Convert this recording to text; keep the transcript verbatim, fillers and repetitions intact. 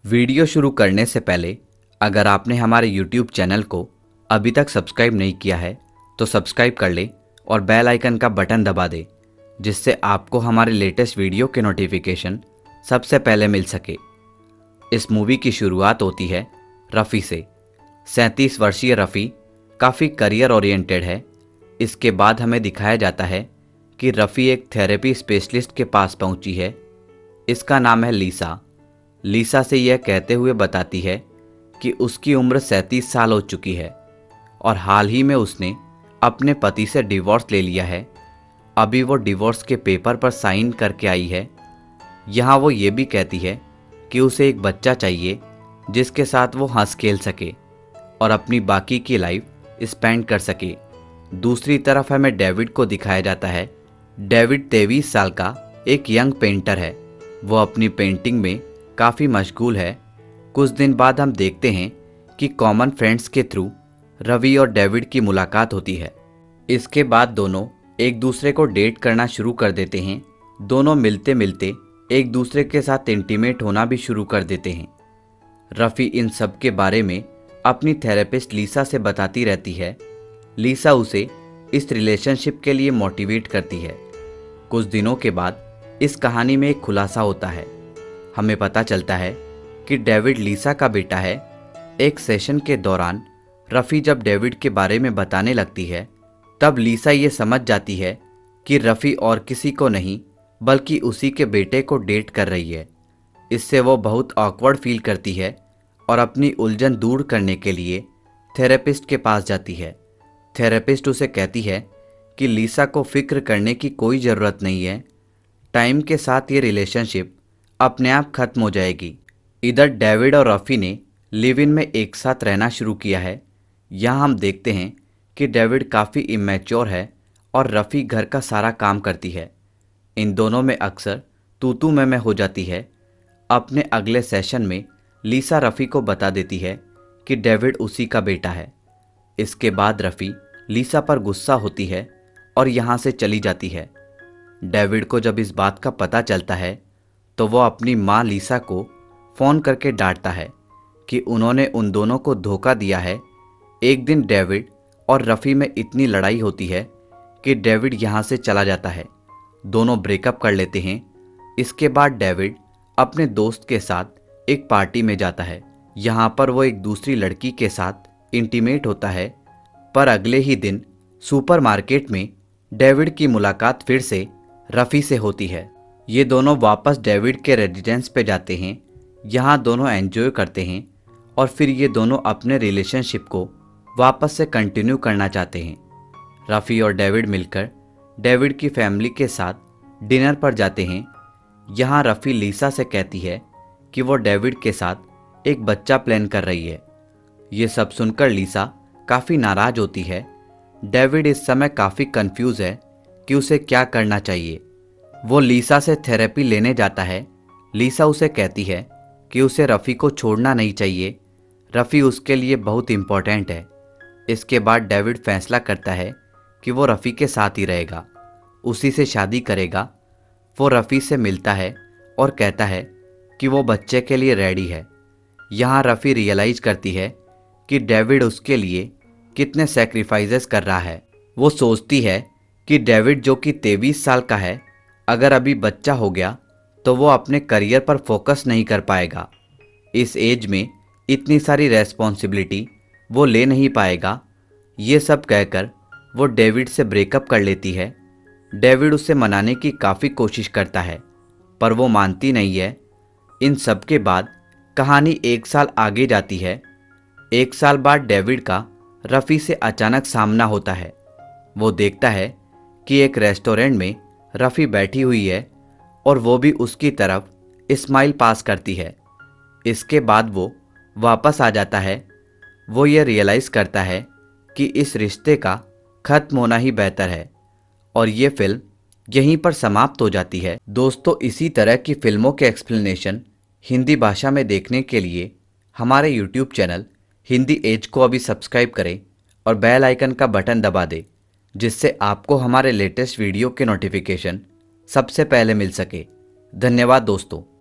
Video शुरू करने से पहले अगर आपने हमारे यूट्यूब चैनल को अभी तक सब्सक्राइब नहीं किया है तो सब्सक्राइब कर ले और बेल आइकन का बटन दबा दे, जिससे आपको हमारे लेटेस्ट वीडियो के नोटिफिकेशन सबसे पहले मिल सके। इस मूवी की शुरुआत होती है रफ़ी से। सैंतीस वर्षीय रफ़ी काफ़ी करियर ओरिएंटेड है। इसके बाद हमें दिखाया जाता है कि रफ़ी एक थेरेपी स्पेशलिस्ट के पास पहुंची है। इसका नाम है लीसा। लीसा से यह कहते हुए बताती है कि उसकी उम्र सैंतीस साल हो चुकी है और हाल ही में उसने अपने पति से डिवोर्स ले लिया है। अभी वो डिवोर्स के पेपर पर साइन करके आई है। यहाँ वो ये भी कहती है कि उसे एक बच्चा चाहिए जिसके साथ वो हंस खेल सके और अपनी बाकी की लाइफ स्पेंड कर सके। दूसरी तरफ हमें डेविड को दिखाया जाता है। डेविड तेईस साल का एक यंग पेंटर है। वो अपनी पेंटिंग में काफ़ी मशगूल है। कुछ दिन बाद हम देखते हैं कि कॉमन फ्रेंड्स के थ्रू रवि और डेविड की मुलाकात होती है। इसके बाद दोनों एक दूसरे को डेट करना शुरू कर देते हैं। दोनों मिलते मिलते एक दूसरे के साथ इंटीमेट होना भी शुरू कर देते हैं। रफ़ी इन सब के बारे में अपनी थेरेपिस्ट लीसा से बताती रहती है। लीसा उसे इस रिलेशनशिप के लिए मोटिवेट करती है। कुछ दिनों के बाद इस कहानी में एक खुलासा होता है। हमें पता चलता है कि डेविड लीसा का बेटा है। एक सेशन के दौरान रफ़ी जब डेविड के बारे में बताने लगती है तब लीसा ये समझ जाती है कि रफ़ी और किसी को नहीं बल्कि उसी के बेटे को डेट कर रही है। इससे वो बहुत ऑकवर्ड फील करती है और अपनी उलझन दूर करने के लिए थेरेपिस्ट के पास जाती है। थेरेपिस्ट उसे कहती है कि लीसा को फिक्र करने की कोई ज़रूरत नहीं है। टाइम के साथ ये रिलेशनशिप अपने आप खत्म हो जाएगी। इधर डेविड और रफ़ी ने लिव इन में एक साथ रहना शुरू किया है। यहाँ हम देखते हैं कि डेविड काफ़ी इमेच्योर है और रफ़ी घर का सारा काम करती है। इन दोनों में अक्सर तू तू मैं मैं हो जाती है। अपने अगले सेशन में लीसा रफ़ी को बता देती है कि डेविड उसी का बेटा है। इसके बाद रफ़ी लीसा पर गुस्सा होती है और यहाँ से चली जाती है। डेविड को जब इस बात का पता चलता है तो वो अपनी माँ लीसा को फ़ोन करके डांटता है कि उन्होंने उन दोनों को धोखा दिया है। एक दिन डेविड और रफ़ी में इतनी लड़ाई होती है कि डेविड यहाँ से चला जाता है। दोनों ब्रेकअप कर लेते हैं। इसके बाद डेविड अपने दोस्त के साथ एक पार्टी में जाता है। यहाँ पर वो एक दूसरी लड़की के साथ इंटीमेट होता है। पर अगले ही दिन सुपरमार्केट में डेविड की मुलाकात फिर से रफ़ी से होती है। ये दोनों वापस डेविड के रेजिडेंस पे जाते हैं। यहाँ दोनों एंजॉय करते हैं और फिर ये दोनों अपने रिलेशनशिप को वापस से कंटिन्यू करना चाहते हैं। रफ़ी और डेविड मिलकर डेविड की फैमिली के साथ डिनर पर जाते हैं। यहाँ रफ़ी लीसा से कहती है कि वो डेविड के साथ एक बच्चा प्लान कर रही है। ये सब सुनकर लीसा काफ़ी नाराज़ होती है। डेविड इस समय काफ़ी कंफ्यूज है कि उसे क्या करना चाहिए। वो लीसा से थेरेपी लेने जाता है। लीसा उसे कहती है कि उसे रफ़ी को छोड़ना नहीं चाहिए। रफ़ी उसके लिए बहुत इम्पोर्टेंट है। इसके बाद डेविड फैसला करता है कि वो रफ़ी के साथ ही रहेगा, उसी से शादी करेगा। वो रफ़ी से मिलता है और कहता है कि वो बच्चे के लिए रेडी है। यहाँ रफ़ी रियलाइज़ करती है कि डेविड उसके लिए कितने सैक्रिफाइसेस कर रहा है। वो सोचती है कि डेविड जो कि तेईस साल का है, अगर अभी बच्चा हो गया तो वो अपने करियर पर फोकस नहीं कर पाएगा। इस एज में इतनी सारी रेस्पॉन्सिबिलिटी वो ले नहीं पाएगा। ये सब कहकर वो डेविड से ब्रेकअप कर लेती है। डेविड उसे मनाने की काफ़ी कोशिश करता है पर वो मानती नहीं है। इन सब के बाद कहानी एक साल आगे जाती है। एक साल बाद डेविड का रफ़ी से अचानक सामना होता है। वो देखता है कि एक रेस्टोरेंट में रफ़ी बैठी हुई है और वो भी उसकी तरफ स्माइल पास करती है। इसके बाद वो वापस आ जाता है। वो ये रियलाइज़ करता है कि इस रिश्ते का ख़त्म होना ही बेहतर है और ये फिल्म यहीं पर समाप्त हो जाती है। दोस्तों, इसी तरह की फिल्मों के एक्सप्लेनेशन हिंदी भाषा में देखने के लिए हमारे यूट्यूब चैनल हिंदी एज को अभी सब्सक्राइब करें और बेल आइकन का बटन दबा दें, जिससे आपको हमारे लेटेस्ट वीडियो के नोटिफिकेशन सबसे पहले मिल सके। धन्यवाद दोस्तों।